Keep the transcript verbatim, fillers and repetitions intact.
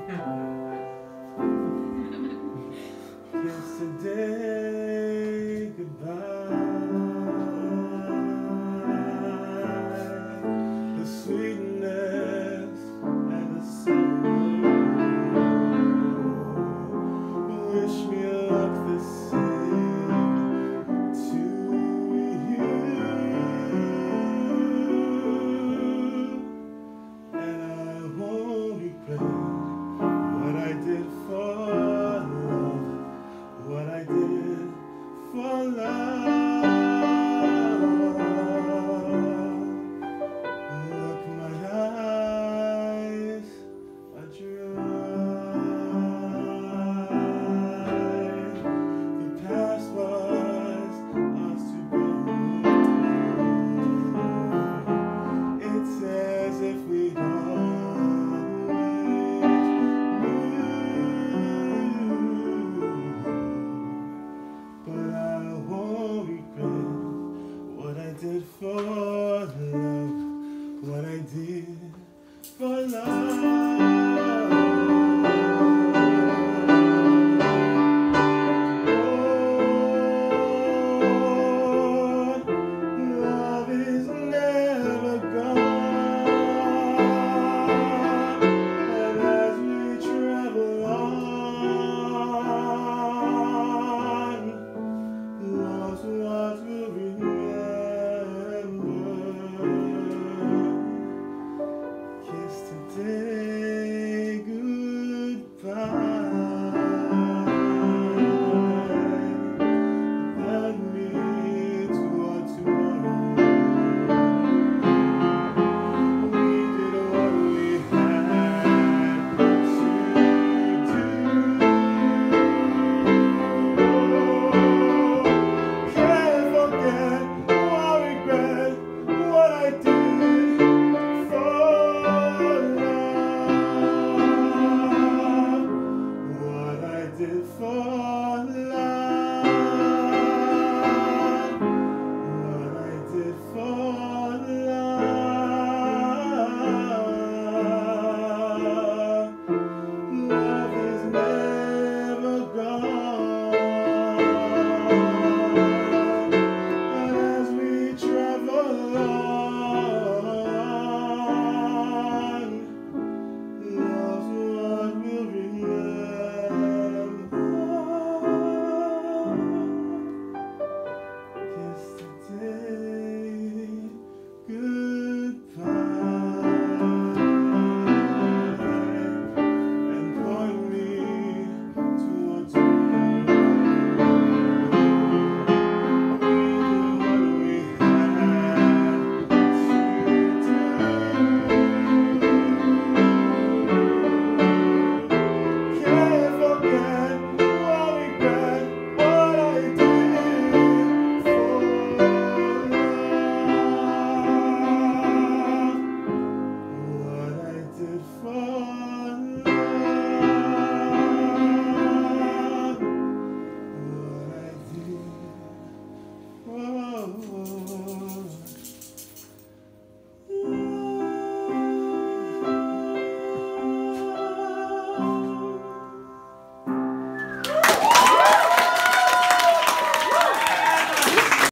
Yesterday, goodbye. The sweetness and the sorrow. Wish me luck the same to you. And I won't regret what I did for love, what I did for love. Look, my eyes are dry. The past was ours to go. It's as if we'd did for love, what I did for love.